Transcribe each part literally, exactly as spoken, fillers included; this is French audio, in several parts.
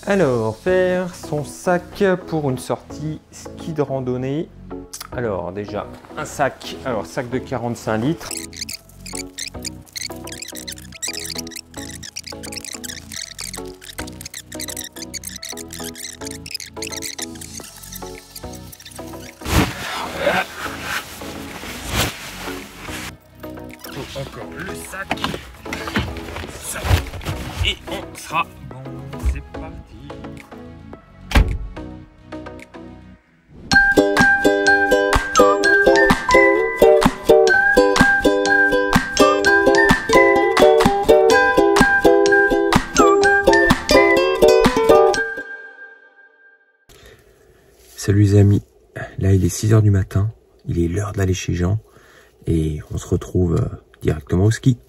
Alors, faire son sac pour une sortie ski de randonnée. Alors déjà, un sac, alors sac de quarante-cinq litres. Encore le sac. Ça. Et on sera bon, c'est parti. Salut les amis, là il est six heures du matin, il est l'heure d'aller chez Jean et on se retrouve euh, directement au ski.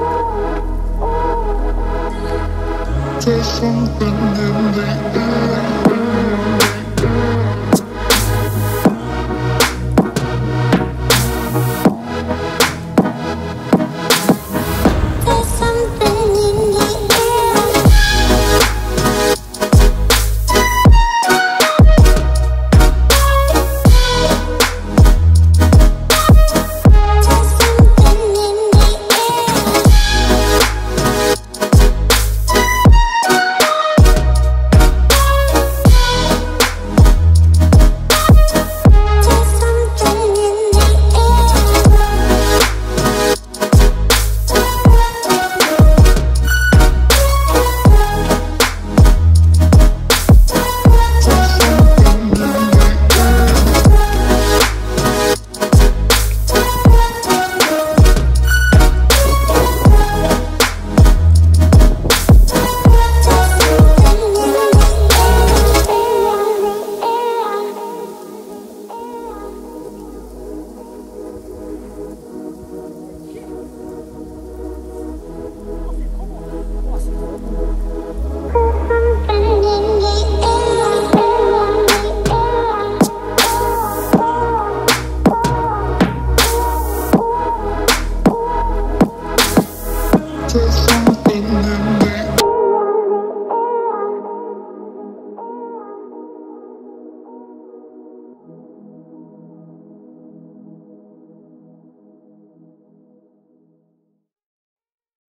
There's something in the air.